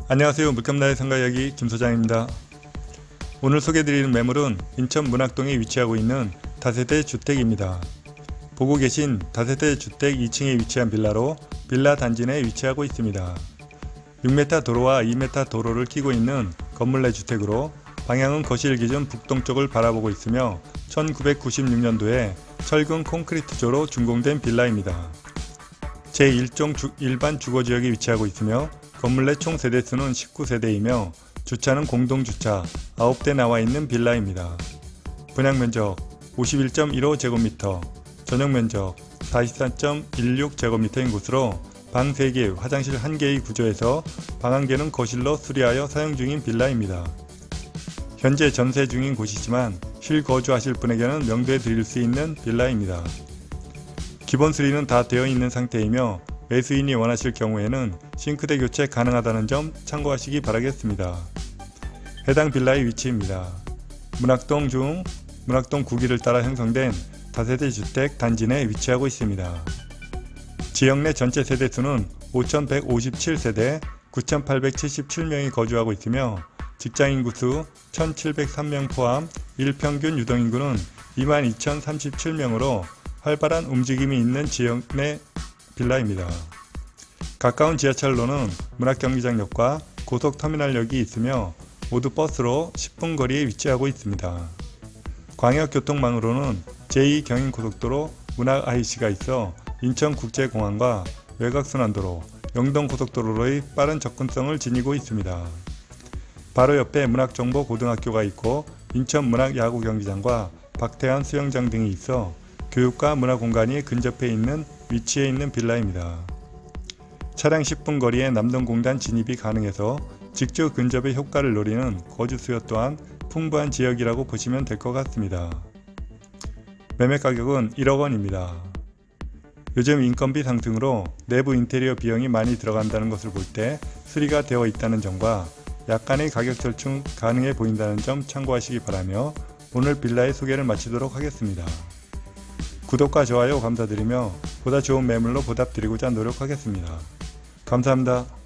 안녕하세요. 물감나의 상가이야기 김소장입니다. 오늘 소개해드리는 매물은 인천 문학동에 위치하고 있는 다세대 주택입니다. 보고 계신 다세대 주택 2층에 위치한 빌라로 빌라 단지 내에 위치하고 있습니다. 6m 도로와 2m 도로를 끼고 있는 건물 내 주택으로 방향은 거실 기준 북동쪽을 바라보고 있으며 1996년도에 철근 콘크리트조로 준공된 빌라입니다. 제1종 일반 주거지역에 위치하고 있으며 건물 내 총 세대수는 19세대이며 주차는 공동주차 9대 나와 있는 빌라입니다. 분양면적 51.15제곱미터, 전용면적 44.16제곱미터인 곳으로 방 3개, 화장실 1개의 구조에서 방 1개는 거실로 수리하여 사용 중인 빌라입니다. 현재 전세 중인 곳이지만 실거주하실 분에게는 명도해 드릴 수 있는 빌라입니다. 기본 수리는 다 되어 있는 상태이며 매수인이 원하실 경우에는 싱크대 교체 가능하다는 점 참고하시기 바라겠습니다. 해당 빌라의 위치입니다. 문학동 중 문학동 9기를 따라 형성된 다세대 주택 단지 내에 위치하고 있습니다. 지역 내 전체 세대수는 5157세대 9877명이 거주하고 있으며 직장인구 수 1703명 포함 일평균 유동인구는 22,037명으로 활발한 움직임이 있는 지역 내 빌라입니다. 가까운 지하철로는 문학경기장역과 고속터미널역이 있으며 모두 버스로 10분 거리에 위치하고 있습니다. 광역교통망으로는 제2경인고속도로 문학-IC가 있어 인천국제공항과 외곽순환도로, 영동고속도로의 빠른 접근성을 지니고 있습니다. 바로 옆에 문학정보고등학교가 있고 인천문학야구경기장과 박태환 수영장 등이 있어 교육과 문화공간이 근접해 있는 위치에 있는 빌라입니다. 차량 10분 거리에 남동공단 진입이 가능해서 직주 근접의 효과를 노리는 거주 수요 또한 풍부한 지역이라고 보시면 될 것 같습니다. 매매 가격은 1억원입니다. 요즘 인건비 상승으로 내부 인테리어 비용이 많이 들어간다는 것을 볼 때 수리가 되어 있다는 점과 약간의 가격 절충 가능해 보인다는 점 참고하시기 바라며 오늘 빌라의 소개를 마치도록 하겠습니다. 구독과 좋아요 감사드리며 보다 좋은 매물로 보답드리고자 노력하겠습니다. 감사합니다.